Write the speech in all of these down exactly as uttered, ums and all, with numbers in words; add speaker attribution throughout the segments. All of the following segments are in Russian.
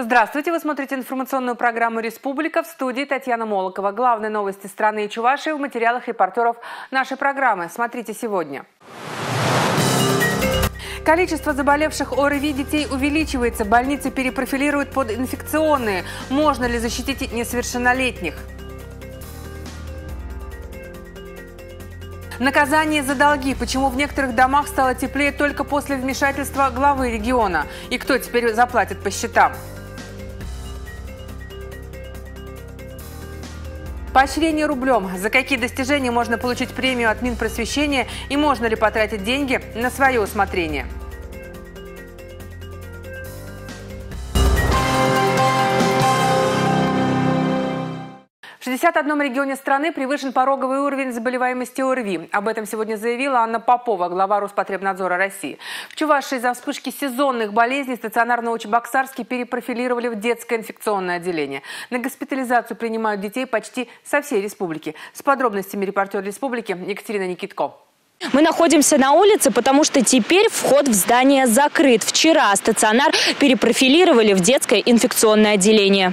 Speaker 1: Здравствуйте, вы смотрите информационную программу «Республика», в студии Татьяна Молокова. Главные новости страны и Чувашии в материалах репортеров нашей программы. Смотрите сегодня. Количество заболевших ОРВИ детей увеличивается. Больницы перепрофилируют под инфекционные. Можно ли защитить несовершеннолетних? Наказание за долги. Почему в некоторых домах стало теплее только после вмешательства главы региона? И кто теперь заплатит по счетам? Поощрение рублем. За какие достижения можно получить премию от Минпросвещения и можно ли потратить деньги на свое усмотрение? В шестидесяти одном регионе страны превышен пороговый уровень заболеваемости ОРВИ. Об этом сегодня заявила Анна Попова, глава Роспотребнадзора России. В Чувашии из-за вспышки сезонных болезней стационар Новочебоксарский перепрофилировали в детское инфекционное отделение. На госпитализацию принимают детей почти со всей республики. С подробностями репортер «Республики» Екатерина Никитко.
Speaker 2: Мы находимся на улице, потому что теперь вход в здание закрыт. Вчера стационар перепрофилировали в детское инфекционное отделение.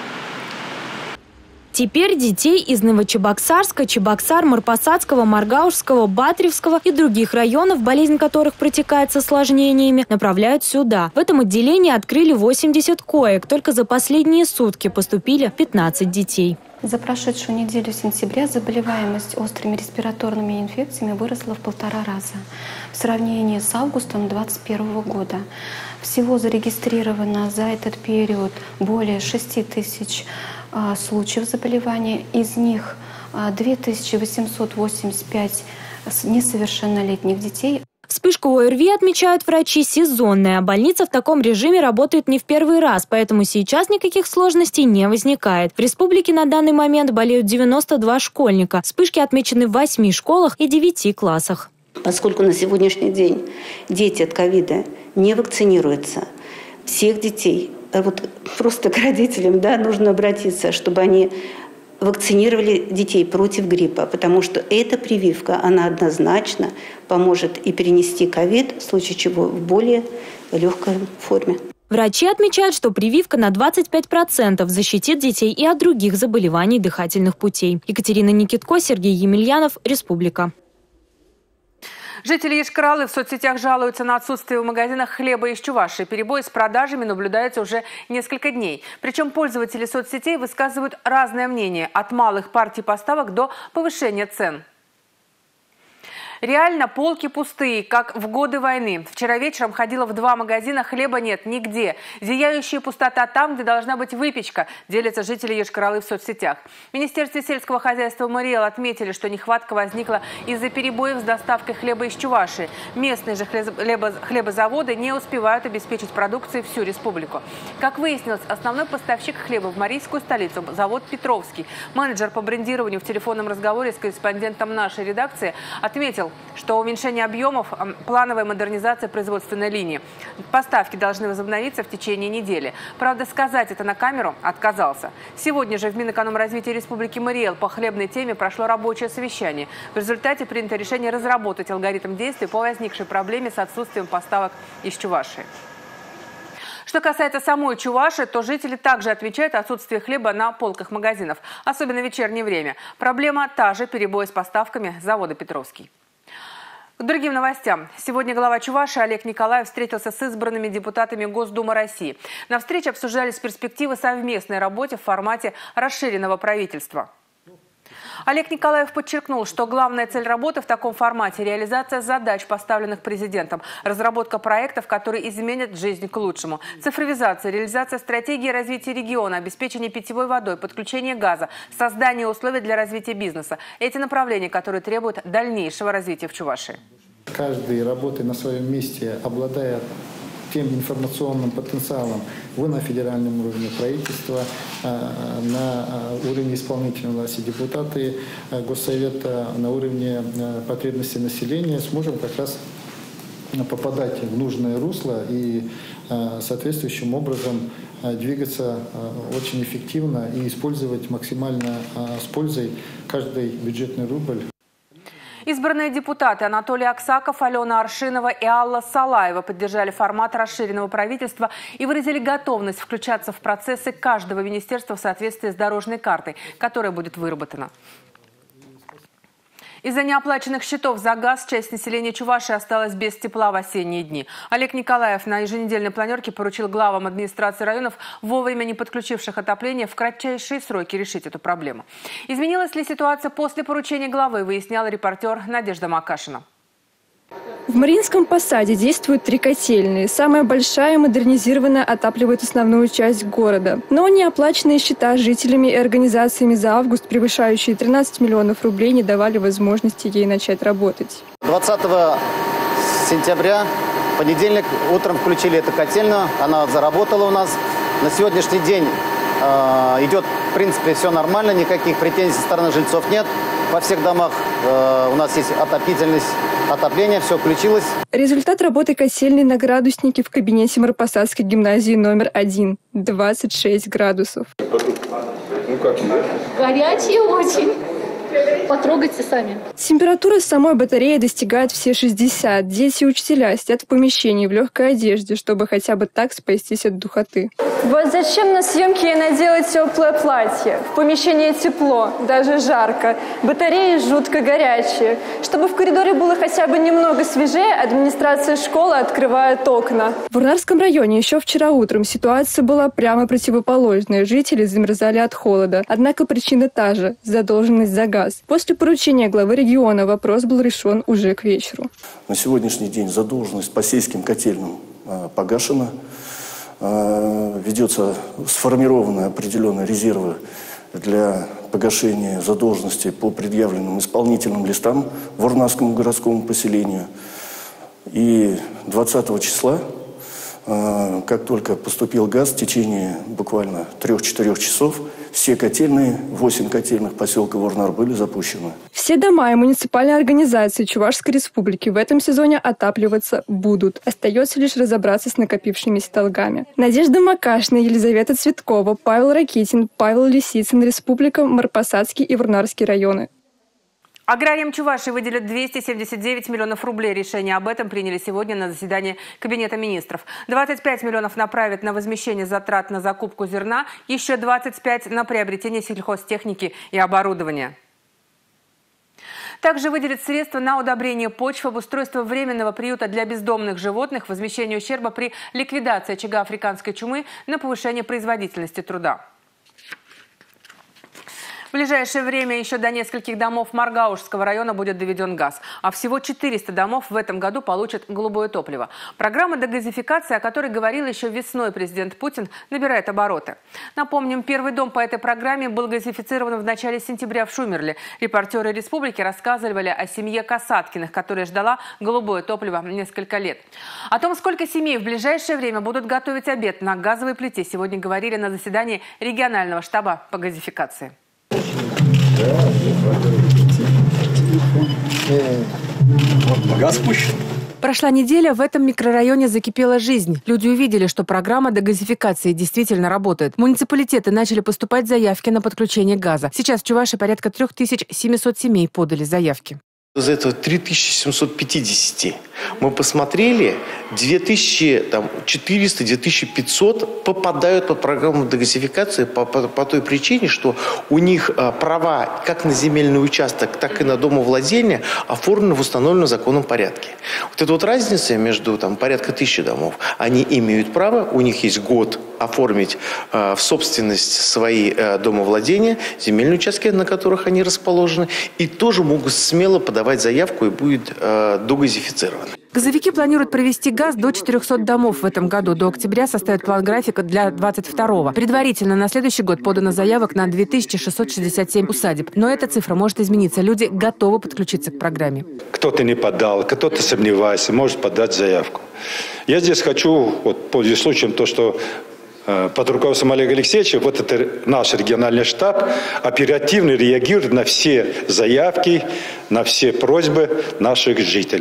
Speaker 2: Теперь детей из Новочебоксарска, Чебоксар, Марпасадского, Маргаушского, Батревского и других районов, болезнь которых протекает с осложнениями, направляют сюда. В этом отделении открыли восемьдесят коек. Только за последние сутки поступили пятнадцать детей.
Speaker 3: За прошедшую неделю сентября заболеваемость острыми респираторными инфекциями выросла в полтора раза в сравнении с августом две тысячи двадцать первого года. Всего зарегистрировано за этот период более шести тысяч случаев заболевания. Из них две тысячи восемьсот восемьдесят пять несовершеннолетних детей.
Speaker 2: Вспышку ОРВИ, отмечают врачи, сезонная. Больница в таком режиме работает не в первый раз, поэтому сейчас никаких сложностей не возникает. В республике на данный момент болеют девяносто два школьника. Вспышки отмечены в восьми школах и девяти классах.
Speaker 4: Поскольку на сегодняшний день дети от ковида не вакцинируются, всех детей, вот просто к родителям, да, нужно обратиться, чтобы они вакцинировали детей против гриппа, потому что эта прививка, она однозначно поможет и перенести ковид, в случае чего в более легкой форме.
Speaker 2: Врачи отмечают, что прививка на двадцать пять процентов защитит детей и от других заболеваний дыхательных путей. Екатерина Никитко, Сергей Емельянов, Республика.
Speaker 1: Жители Йошкар-Олы в соцсетях жалуются на отсутствие в магазинах хлеба из Чувашии. Перебои с продажами наблюдаются уже несколько дней. Причем пользователи соцсетей высказывают разное мнение – от малых партий поставок до повышения цен. Реально полки пустые, как в годы войны. Вчера вечером ходила в два магазина, хлеба нет нигде. Зияющая пустота там, где должна быть выпечка, делятся жители Йошкар-Олы в соцсетях. В Министерстве сельского хозяйства МРИЭЛ отметили, что нехватка возникла из-за перебоев с доставкой хлеба из Чувашии. Местные же хлебозаводы не успевают обеспечить продукцией всю республику. Как выяснилось, основной поставщик хлеба в марийскую столицу – завод «Петровский». Менеджер по брендированию в телефонном разговоре с корреспондентом нашей редакции отметил, что уменьшение объемов – плановая модернизация производственной линии. Поставки должны возобновиться в течение недели. Правда, сказать это на камеру отказался. Сегодня же в Минэкономразвитии Республики МРИЭЛ по хлебной теме прошло рабочее совещание. В результате принято решение разработать алгоритм действий по возникшей проблеме с отсутствием поставок из Чувашии. Что касается самой Чувашии, то жители также отмечают отсутствие хлеба на полках магазинов, особенно в вечернее время. Проблема та же – перебои с поставками завода «Петровский». К другим новостям. Сегодня глава Чувашии Олег Николаев встретился с избранными депутатами Госдумы России. На встрече обсуждались перспективы совместной работы в формате расширенного правительства. Олег Николаев подчеркнул, что главная цель работы в таком формате – реализация задач, поставленных президентом, разработка проектов, которые изменят жизнь к лучшему, цифровизация, реализация стратегии развития региона, обеспечение питьевой водой, подключение газа, создание условий для развития бизнеса. Эти направления, которые требуют дальнейшего развития в Чувашии.
Speaker 5: Каждый, работая на своем месте, обладая тем информационным потенциалом вы на федеральном уровне правительства, на уровне исполнительной власти депутаты Госсовета, на уровне потребностей населения сможем как раз попадать в нужное русло и соответствующим образом двигаться очень эффективно и использовать максимально с пользой каждый бюджетный рубль.
Speaker 1: Избранные депутаты Анатолий Аксаков, Алена Аршинова и Алла Салаева поддержали формат расширенного правительства и выразили готовность включаться в процессы каждого министерства в соответствии с дорожной картой, которая будет выработана. Из-за неоплаченных счетов за газ часть населения Чувашии осталась без тепла в осенние дни. Олег Николаев на еженедельной планерке поручил главам администрации районов, вовремя не подключивших отопление, в кратчайшие сроки решить эту проблему. Изменилась ли ситуация после поручения главы, выясняла репортер Надежда Макашина.
Speaker 6: В Мариинском посаде действуют три котельные. Самая большая, модернизированная, отапливает основную часть города. Но неоплаченные счета жителями и организациями за август, превышающие тринадцать миллионов рублей, не давали возможности ей начать работать.
Speaker 7: двадцатого сентября, в понедельник, утром включили эту котельную. Она заработала у нас. На сегодняшний день э, идет, в принципе, все нормально. Никаких претензий со стороны жильцов нет. Во всех домах э, у нас есть отопительность, отопление, все включилось. Результат работы котельной на градуснике в кабинете Марпасадской гимназии номер один. двадцать шесть градусов.
Speaker 8: Ну как тебе?
Speaker 9: Горячие очень. Потрогайте сами.
Speaker 6: Температура самой батареи достигает все шестьдесят. Дети и учителя сидят в помещении в легкой одежде, чтобы хотя бы так спастись от духоты. Вот зачем на съемке ей надела теплое платье? В помещении тепло, даже жарко. Батареи жутко горячие. Чтобы в коридоре было хотя бы немного свежее, администрация школы открывает окна. В Урнарском районе еще вчера утром ситуация была прямо противоположная. Жители замерзали от холода. Однако причина та же – задолженность за газ. После поручения главы региона вопрос был решен уже к вечеру.
Speaker 10: На сегодняшний день задолженность по сельским котельным э, погашена. Э, ведется сформированы определенные резервы для погашения задолженности по предъявленным исполнительным листам Урнарскому городскому поселению. И двадцатого числа, э, как только поступил газ, в течение буквально трех-четырех часов все котельные, восемь котельных поселка Урнар были запущены.
Speaker 6: Все дома и муниципальные организации Чувашской республики в этом сезоне отапливаться будут. Остается лишь разобраться с накопившимися долгами. Надежда Макашина, Елизавета Цветкова, Павел Ракитин, Павел Лисицын, Республика, Марпасадский и Урнарский районы.
Speaker 1: Аграриям Чувашии выделят двести семьдесят девять миллионов рублей. Решение об этом приняли сегодня на заседании Кабинета министров. двадцать пять миллионов направят на возмещение затрат на закупку зерна, еще двадцать пять на приобретение сельхозтехники и оборудования. Также выделят средства на удобрение почв, обустройство временного приюта для бездомных животных, возмещение ущерба при ликвидации очага африканской чумы, на повышение производительности труда. В ближайшее время еще до нескольких домов Маргаушского района будет доведен газ, а всего четыреста домов в этом году получат голубое топливо. Программа дегазификации, о которой говорил еще весной президент Путин, набирает обороты. Напомним, первый дом по этой программе был газифицирован в начале сентября в Шумерле. Репортеры республики рассказывали о семье Касаткиных, которая ждала голубое топливо несколько лет. О том, сколько семей в ближайшее время будут готовить обед на газовой плите, сегодня говорили на заседании регионального штаба по газификации.
Speaker 8: Газ пущен.
Speaker 1: Прошла неделя, в этом микрорайоне закипела жизнь. Люди увидели, что программа дегазификации действительно работает. Муниципалитеты начали поступать заявки на подключение газа. Сейчас в Чувашии порядка три тысячи семьсот семей подали заявки.
Speaker 11: Из этого три тысячи семьсот пятьдесят. Мы посмотрели, две тысячи четыреста — две тысячи пятьсот попадают под программу дегазификации по, по, по той причине, что у них а, права как на земельный участок, так и на домовладение оформлены в установленном законном порядке. Вот эта вот разница между там, порядка тысячи домов, они имеют право, у них есть год оформить а, в собственность свои а, домовладения, земельные участки, на которых они расположены, и тоже могут смело подавать заявку и будет а, догазифицировано.
Speaker 1: Газовики планируют провести газ до четырехсот домов в этом году. До октября составят план графика для двадцать второго. Предварительно на следующий год подано заявок на две тысячи шестьсот шестьдесят семь усадеб. Но эта цифра может измениться. Люди готовы подключиться к программе.
Speaker 8: Кто-то не подал, кто-то сомневается, может подать заявку. Я здесь хочу, вот, пользуясь случаем, то, что э, под руководством Олега Алексеевича, вот это наш региональный штаб оперативно реагирует на все заявки, на все просьбы наших жителей.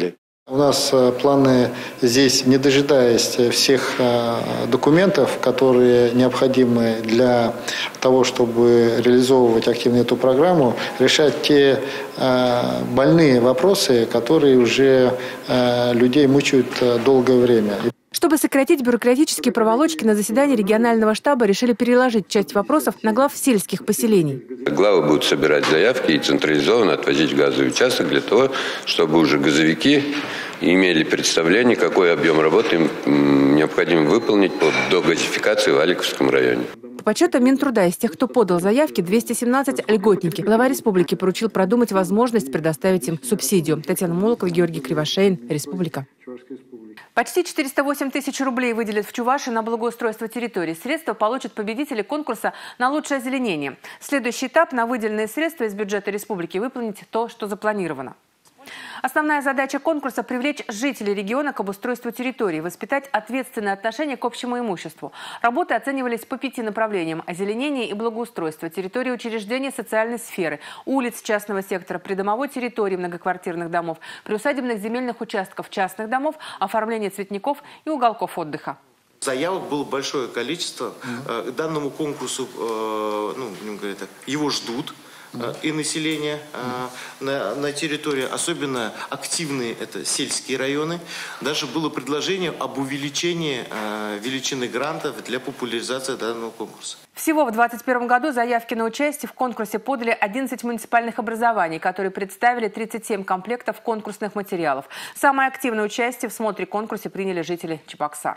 Speaker 5: У нас планы здесь, не дожидаясь всех документов, которые необходимы для того, чтобы реализовывать активно эту программу, решать те больные вопросы, которые уже людей мучают долгое время.
Speaker 1: Чтобы сократить бюрократические проволочки, на заседании регионального штаба решили переложить часть вопросов на глав сельских поселений.
Speaker 12: Главы будут собирать заявки и централизованно отвозить в газовый участок для того, чтобы уже газовики имели представление, какой объем работы им необходимо выполнить по догазификации в Аликовском районе.
Speaker 1: По подсчетам Минтруда, из тех, кто подал заявки, двести семнадцать льготники. Глава республики поручил продумать возможность предоставить им субсидию. Татьяна Молокова, Георгий Кривошеин, Республика. Почти четыреста восемь тысяч рублей выделят в Чувашии на благоустройство территории. Средства получат победители конкурса на лучшее озеленение. Следующий этап – на выделенные средства из бюджета республики выполнить то, что запланировано. Основная задача конкурса – привлечь жителей региона к обустройству территории, воспитать ответственное отношение к общему имуществу. Работы оценивались по пяти направлениям – озеленение и благоустройство, территории учреждений социальной сферы, улиц частного сектора, придомовой территории многоквартирных домов, приусадебных земельных участков частных домов, оформление цветников и уголков отдыха.
Speaker 11: Заявок было большое количество. Mm-hmm. К данному конкурсу, ну, будем говорить так, его ждут. И население mm-hmm. на, на территории, особенно активные это сельские районы. Даже было предложение об увеличении э, величины грантов для популяризации данного конкурса.
Speaker 1: Всего в две тысячи двадцать первом году заявки на участие в конкурсе подали одиннадцать муниципальных образований, которые представили тридцать семь комплектов конкурсных материалов. Самое активное участие в смотре конкурсе приняли жители Чебоксар.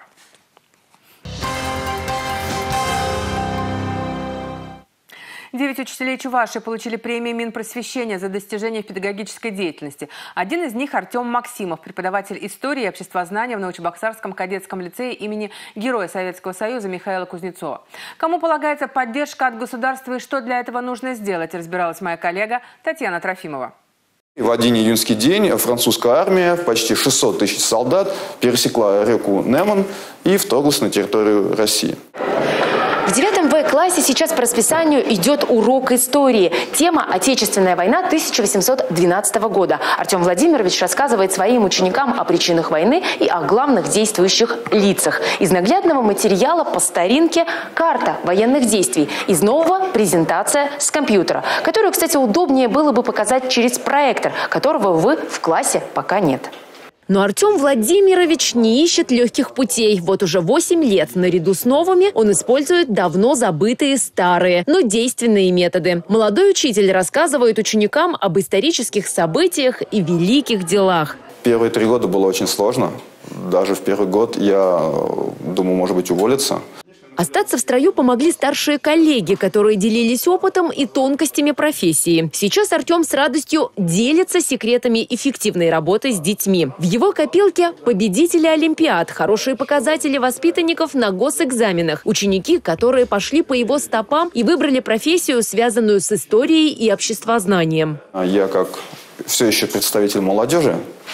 Speaker 1: Девять учителей Чувашии получили премию Минпросвещения за достижения в педагогической деятельности. Один из них – Артем Максимов, преподаватель истории и обществознания в Новочебоксарском кадетском лицее имени Героя Советского Союза Михаила Кузнецова. Кому полагается поддержка от государства и что для этого нужно сделать, разбиралась моя коллега Татьяна Трофимова.
Speaker 13: В один июньский день французская армия, почти шестьсот тысяч солдат, пересекла реку Неман и вторглась на территорию России.
Speaker 14: В девятом В-классе сейчас по расписанию идет урок истории. Тема «Отечественная война тысяча восемьсот двенадцатого года». Артем Владимирович рассказывает своим ученикам о причинах войны и о главных действующих лицах. Из наглядного материала по старинке карта военных действий. Из нового презентация с компьютера, которую, кстати, удобнее было бы показать через проектор, которого, увы, в классе пока нет.
Speaker 2: Но Артем Владимирович не ищет легких путей. Вот уже восемь лет наряду с новыми он использует давно забытые старые, но действенные методы. Молодой учитель рассказывает ученикам об исторических событиях и великих делах.
Speaker 13: Первые три года было очень сложно. Даже в первый год я думал, может быть, уволиться.
Speaker 2: Остаться в строю помогли старшие коллеги, которые делились опытом и тонкостями профессии. Сейчас Артем с радостью делится секретами эффективной работы с детьми. В его копилке победители олимпиад, хорошие показатели воспитанников на госэкзаменах, ученики, которые пошли по его стопам и выбрали профессию, связанную с историей и обществознанием.
Speaker 13: Я, как все еще представитель молодежи,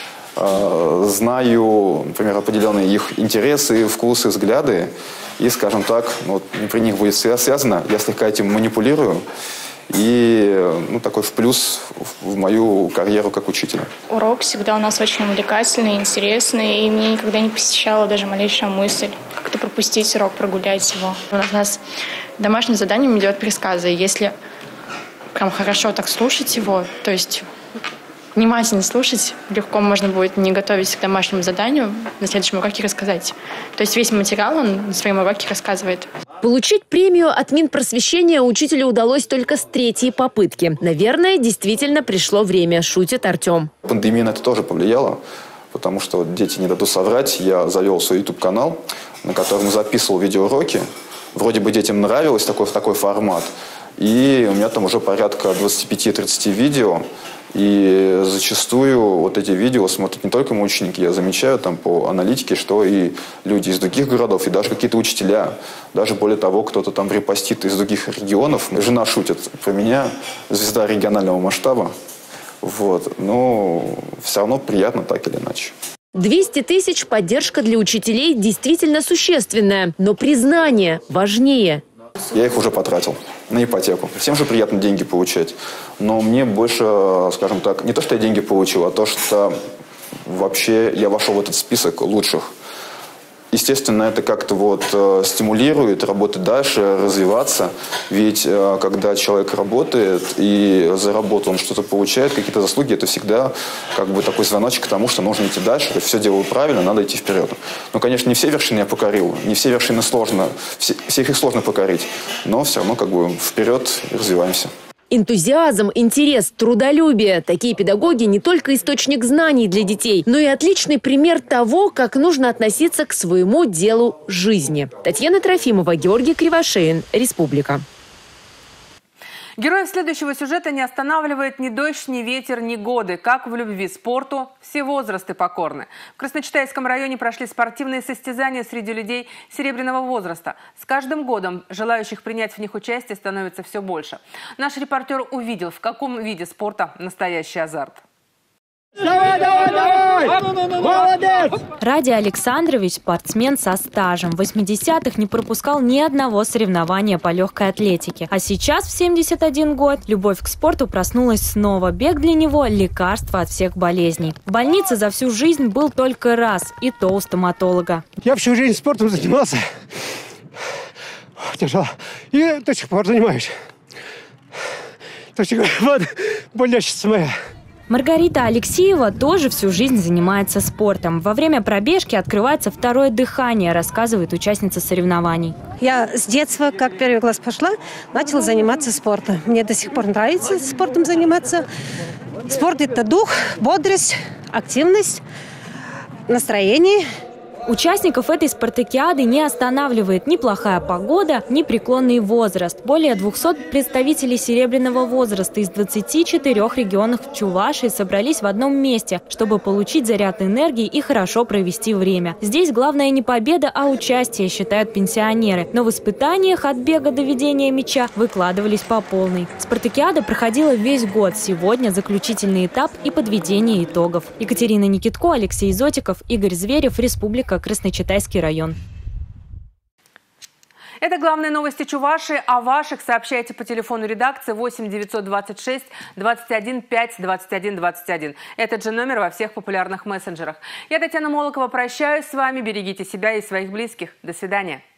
Speaker 13: знаю, например, определенные их интересы, вкусы, взгляды. И, скажем так, вот, при них будет связано, я слегка этим манипулирую. И ну, такой в плюс в мою карьеру как учителя.
Speaker 15: Урок всегда у нас очень увлекательный, интересный. И мне никогда не посещала даже малейшая мысль как-то пропустить урок, прогулять его. У нас, у нас домашним заданием идет пересказы. Если прям хорошо так слушать его, то есть внимательно слушать, легко можно будет не готовиться к домашнему заданию, на следующем уроке рассказать. То есть весь материал он на своем уроке рассказывает.
Speaker 2: Получить премию от Минпросвещения учителю удалось только с третьей попытки. Наверное, действительно пришло время, шутит Артем.
Speaker 13: Пандемия на это тоже повлияла, потому что вот, дети не дадут соврать. Я завел свой ютуб-канал, на котором записывал видеоуроки. Вроде бы детям нравилось такой, такой формат. И у меня там уже порядка двадцати пяти — тридцати видео. И зачастую вот эти видео смотрят не только мои ученики. Я замечаю там по аналитике, что и люди из других городов, и даже какие-то учителя. Даже более того, кто-то там репостит из других регионов. Жена шутит про меня, звезда регионального масштаба. Вот. Но все равно приятно так или иначе.
Speaker 2: двести тысяч поддержка для учителей действительно существенная, но признание важнее.
Speaker 13: Я их уже потратил на ипотеку. Всем же приятно деньги получать. Но мне больше, скажем так, не то, что я деньги получил, а то, что вообще я вошел в этот список лучших. Естественно, это как-то вот э, стимулирует работать дальше, развиваться. Ведь э, когда человек работает и заработал, он что-то получает, какие-то заслуги, это всегда как бы такой звоночек к тому, что нужно идти дальше. То есть все делаю правильно, надо идти вперед. Ну, конечно, не все вершины я покорил, не все вершины сложно, все, всех их сложно покорить. Но все равно как бы вперед развиваемся.
Speaker 14: Энтузиазм, интерес, трудолюбие. Такие педагоги не только источник знаний для детей, но и отличный пример того, как нужно относиться к своему делу жизни. Татьяна Трофимова, Георгий Кривошеин, Республика.
Speaker 1: Героев следующего сюжета не останавливает ни дождь, ни ветер, ни годы. Как в любви, спорту все возрасты покорны. В Красночитайском районе прошли спортивные состязания среди людей серебряного возраста. С каждым годом желающих принять в них участие становится все больше. Наш репортер увидел, в каком виде спорта настоящий азарт.
Speaker 16: Давай, давай, давай! Молодец!
Speaker 2: Ради Александрович – спортсмен со стажем. В восьмидесятых не пропускал ни одного соревнования по легкой атлетике. А сейчас, в семьдесят один год, любовь к спорту проснулась снова. Бег для него – лекарство от всех болезней. В больнице за всю жизнь был только раз, и то у стоматолога.
Speaker 16: Я всю жизнь спортом занимался. Тяжело. И до сих пор занимаюсь. То есть, вот, болельщица моя.
Speaker 2: Маргарита Алексеева тоже всю жизнь занимается спортом. Во время пробежки открывается второе дыхание, рассказывает участница соревнований.
Speaker 17: Я с детства, как первый класс пошла, начала заниматься спортом. Мне до сих пор нравится спортом заниматься. Спорт – это дух, бодрость, активность, настроение.
Speaker 2: Участников этой спартакиады не останавливает ни плохая погода, ни преклонный возраст. Более двухсот представителей серебряного возраста из двадцати четырёх регионов Чувашии собрались в одном месте, чтобы получить заряд энергии и хорошо провести время. Здесь главное не победа, а участие, считают пенсионеры. Но в испытаниях от бега до ведения мяча выкладывались по полной. Спартакиада проходила весь год. Сегодня заключительный этап и подведение итогов. Екатерина Никитко, Алексей Зотиков, Игорь Зверев, Республика, Красночитайский район.
Speaker 1: Это главные новости Чувашии. О ваших сообщайте по телефону редакции восемь девятьсот двадцать шесть двадцать один пять двадцать один двадцать один. Этот же номер во всех популярных мессенджерах. Я, Татьяна Молокова, прощаюсь с вами. Берегите себя и своих близких. До свидания.